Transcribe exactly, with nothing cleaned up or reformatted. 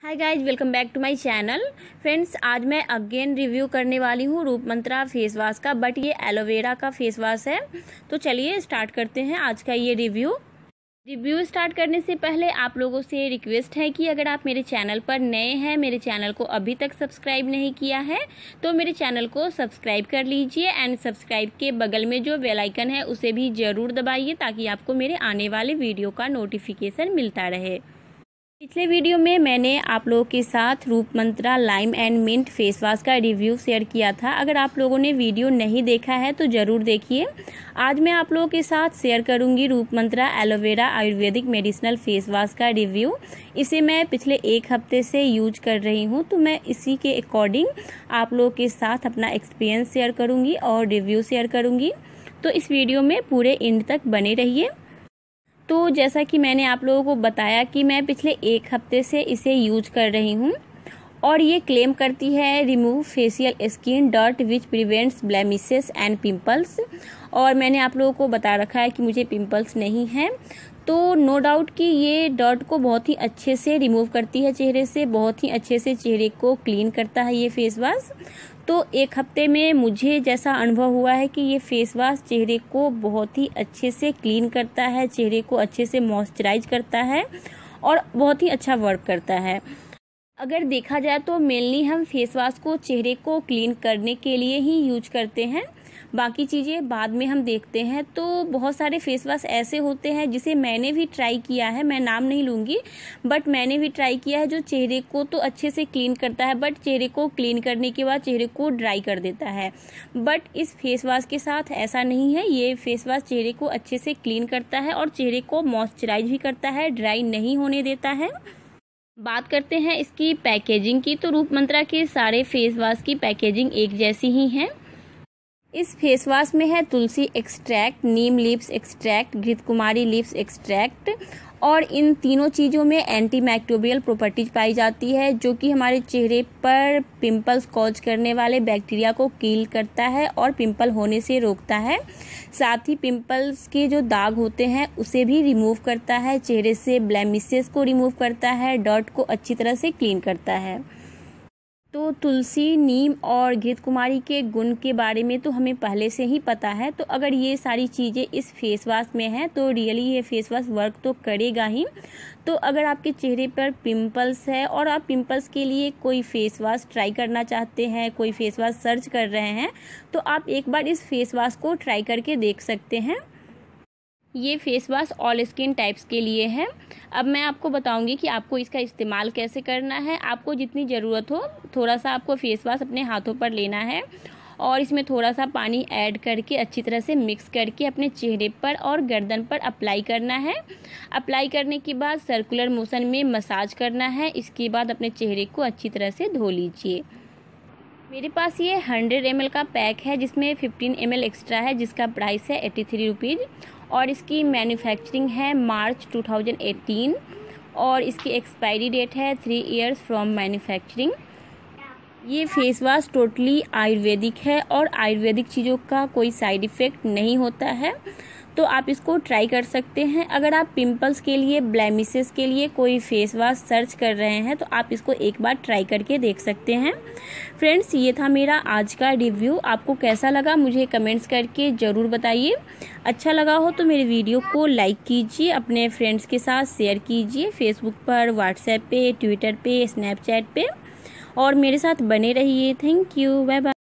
Hi guys, welcome back to my channel. Friends, आज मैं again review करने वाली हूँ रूप मंत्रा फेस वॉश का, बट ये एलोवेरा का फेस वॉश है। तो चलिए स्टार्ट करते हैं आज का ये रिव्यू। रिव्यू स्टार्ट करने से पहले आप लोगों से रिक्वेस्ट है कि अगर आप मेरे चैनल पर नए हैं, मेरे चैनल को अभी तक सब्सक्राइब नहीं किया है तो मेरे चैनल को सब्सक्राइब कर लीजिए एंड सब्सक्राइब के बगल में जो बेल आइकन है उसे भी ज़रूर दबाइए ताकि आपको मेरे आने वाले वीडियो का नोटिफिकेशन मिलता रहे। पिछले वीडियो में मैंने आप लोगों के साथ Roop Mantra lime and mint face wash का रिव्यू शेयर किया था। अगर आप लोगों ने वीडियो नहीं देखा है तो ज़रूर देखिए। आज मैं आप लोगों के साथ शेयर करूंगी Roop Mantra aloe vera Ayurvedic medicinal face wash का रिव्यू। इसे मैं पिछले एक हफ्ते से यूज कर रही हूं, तो मैं इसी के अकॉर्डिंग आप लोगों के साथ अपना एक्सपीरियंस शेयर करूँगी और रिव्यू शेयर करूँगी। तो इस वीडियो में पूरे एंड तक बने रहिए। तो जैसा कि मैंने आप लोगों को बताया कि मैं पिछले एक हफ्ते से इसे यूज कर रही हूँ और ये क्लेम करती है remove facial skin dirt which prevents blemishes and pimples. और मैंने आप लोगों को बता रखा है कि मुझे पिंपल्स नहीं हैं, तो नो डाउट कि ये डर्ट को बहुत ही अच्छे से रिमूव करती है चेहरे से, बहुत ही अच्छे से चेहरे को क्लीन करता है ये फेस वॉश। तो एक हफ्ते में मुझे जैसा अनुभव हुआ है कि ये फेस वॉश चेहरे को बहुत ही अच्छे से क्लीन करता है, चेहरे को अच्छे से मॉइस्चराइज करता है और बहुत ही अच्छा वर्क करता है। अगर देखा जाए तो मेनली हम फेस वॉश को चेहरे को क्लीन करने के लिए ही यूज करते हैं, बाकी चीज़ें बाद में हम देखते हैं। तो बहुत सारे फेस वॉश ऐसे होते हैं जिसे मैंने भी ट्राई किया है, मैं नाम नहीं लूँगी, बट मैंने भी ट्राई किया है, जो चेहरे को तो अच्छे से क्लीन करता है बट चेहरे को क्लीन करने के बाद चेहरे को ड्राई कर देता है। बट इस फेस वॉश के साथ ऐसा नहीं है। ये फेस वॉश चेहरे को अच्छे से क्लीन करता है और चेहरे को मॉइस्चराइज भी करता है, ड्राई नहीं होने देता है। बात करते हैं इसकी पैकेजिंग की, तो रूप मंत्रा के सारे फेस वॉश की पैकेजिंग एक जैसी ही है। इस फेस वॉश में है tulsi extract, neem leaves extract, घृतकुमारी लीव्स एक्सट्रैक्ट, और इन तीनों चीज़ों में एंटी माइक्रोबियल प्रॉपर्टीज पाई जाती है जो कि हमारे चेहरे पर पिंपल्स कॉज करने वाले बैक्टीरिया को किल करता है और पिंपल होने से रोकता है। साथ ही पिंपल्स के जो दाग होते हैं उसे भी रिमूव करता है, चेहरे से ब्लेमिशेस को रिमूव करता है, डर्ट को अच्छी तरह से क्लीन करता है। तो तुलसी, नीम और घृतकुमारी के गुण के बारे में तो हमें पहले से ही पता है। तो अगर ये सारी चीज़ें इस फेस वॉश में हैं तो रियली ये फेस वॉश वर्क तो करेगा ही। तो अगर आपके चेहरे पर पिंपल्स है और आप पिंपल्स के लिए कोई फेस वॉश ट्राई करना चाहते हैं, कोई फेस वॉश सर्च कर रहे हैं, तो आप एक बार इस फेस वॉश को ट्राई करके देख सकते हैं। ये face wash all skin types के लिए है। अब मैं आपको बताऊंगी कि आपको इसका इस्तेमाल कैसे करना है। आपको जितनी ज़रूरत हो थोड़ा सा आपको फेस वॉश अपने हाथों पर लेना है और इसमें थोड़ा सा पानी ऐड करके अच्छी तरह से मिक्स करके अपने चेहरे पर और गर्दन पर अप्लाई करना है। अप्लाई करने के बाद सर्कुलर मोशन में मसाज करना है। इसके बाद अपने चेहरे को अच्छी तरह से धो लीजिए। मेरे पास ये हंड्रेड एम एल का पैक है जिसमें फिफ्टीन एम एल एक्स्ट्रा है, जिसका प्राइस है एट्टी थ्री रुपीज़ और इसकी मैन्युफैक्चरिंग है मार्च टू थाउजेंड एटीन और इसकी एक्सपायरी डेट है थ्री इयर्स फ्रॉम मैन्युफैक्चरिंग। ये फेस वॉश टोटली आयुर्वेदिक है और आयुर्वेदिक चीज़ों का कोई साइड इफ़ेक्ट नहीं होता है, तो आप इसको ट्राई कर सकते हैं। अगर आप पिंपल्स के लिए, ब्लेमिशेस के लिए कोई फेस वॉश सर्च कर रहे हैं तो आप इसको एक बार ट्राई करके देख सकते हैं। फ्रेंड्स, ये था मेरा आज का रिव्यू। आपको कैसा लगा मुझे कमेंट्स करके ज़रूर बताइए। अच्छा लगा हो तो मेरे वीडियो को लाइक कीजिए, अपने फ्रेंड्स के साथ शेयर कीजिए, फेसबुक पर, व्हाट्सएप पे, ट्विटर पे, स्नैपचैट पे, और मेरे साथ बने रहिए। Thank you, bye bye.